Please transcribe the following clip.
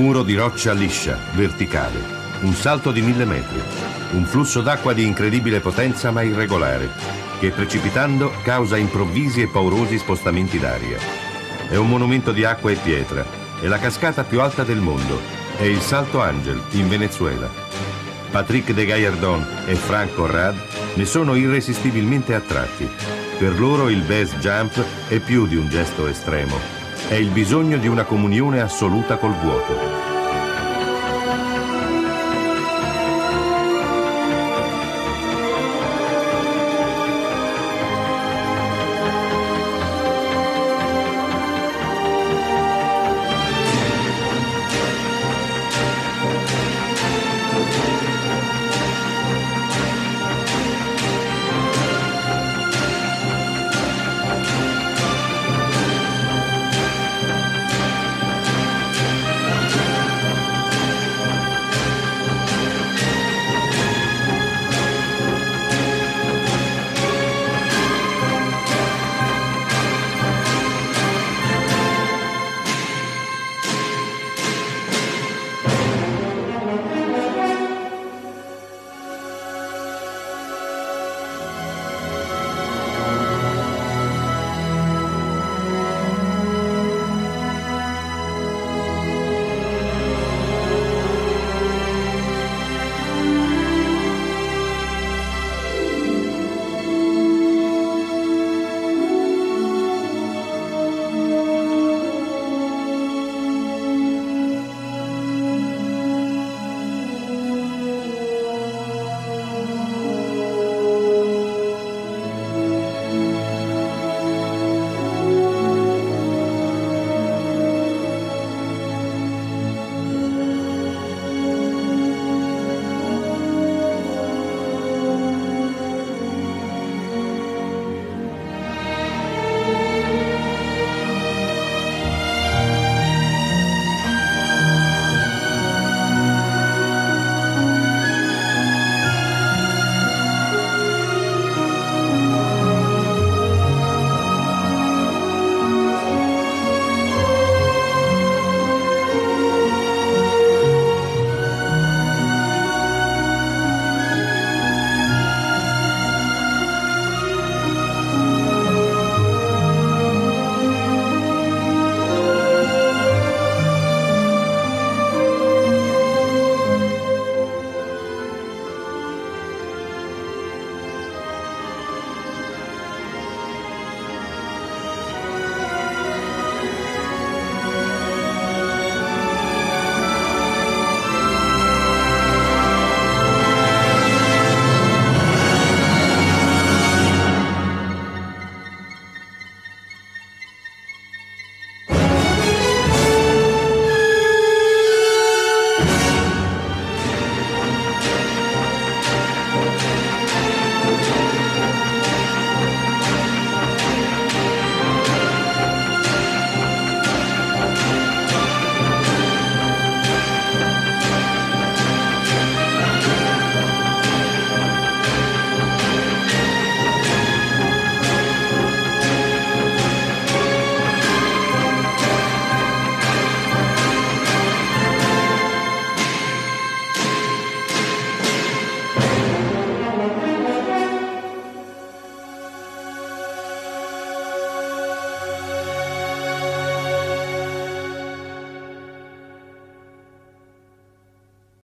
muro di roccia liscia, verticale, un salto di 1000 metri, un flusso d'acqua di incredibile potenza ma irregolare, che precipitando causa improvvisi e paurosi spostamenti d'aria. È un monumento di acqua e pietra, è la cascata più alta del mondo, è il Salto Ángel in Venezuela. Patrick de Gallardón e Frank Conrad ne sono irresistibilmente attratti. Per loro il base jump è più di un gesto estremo, è il bisogno di una comunione assoluta col vuoto.